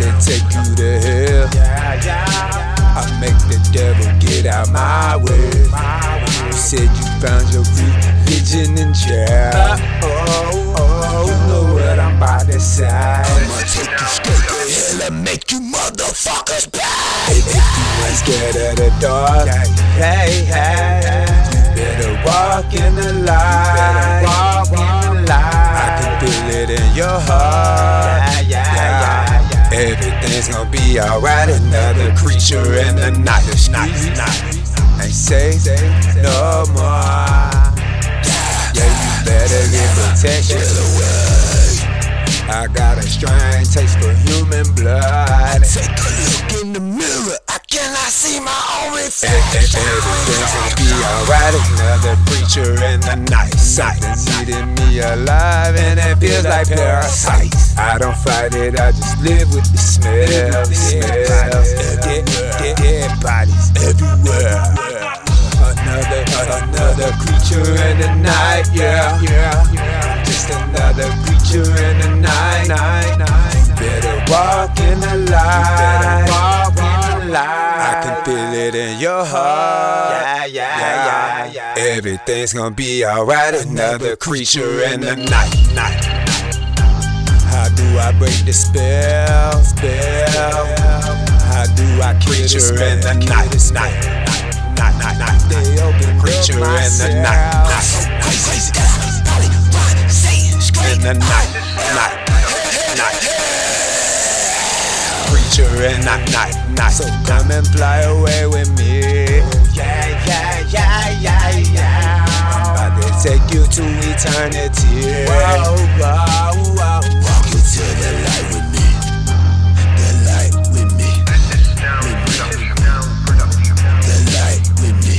to take you to hell. I make the devil get out my way. You said you found your religion in jail. You know what I'm about to say. I'ma take you straight to hell and make you motherfuckers pay. If you ain't scared of the dark, hey, you better walk in the light. I can feel it in your heart. Everything's gonna be alright. Another creature in the night. Ain't safe no more. Yeah, you better get protection. I got a strange taste for human blood. Take a look in the mirror, I cannot see my own reflection. Everything's gonna be alright. Another creature in the night. Something's eating me alive and it feels like parasites. I don't fight it, I just live with the smell. Dead bodies everywhere. Another creature in the night, yeah. Just another creature in the night. Better walk in the light. I can feel it in your heart. Yeah. Everything's gonna be alright. Another creature in the night. How do I break the spell? How do I kill the spell? In the night. They open creature in the night. In the night. Creature in the night. So come and fly away with me. I'm about to take you to eternity. Walk you to the light with me. The light with me. The light with me.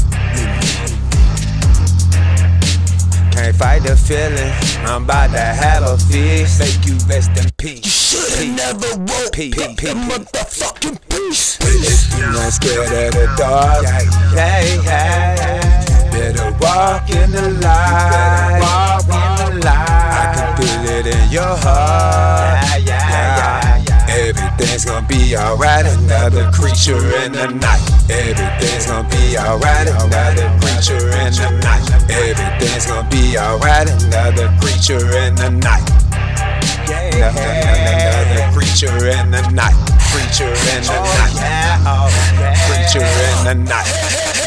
Can't fight the feeling, I'm about to have a feast. Make you rest in peace. You should've never woke the motherfucking peace. If you ain't scared of the dark, hey, better walk in the light. I can feel it in your heart. Everything's gonna be alright. Another creature in the night. Everything's gonna be alright. Another creature in the night. Everything's gonna be alright. Another creature in the night. Another creature in the night. Creature in the night. Creature in the night.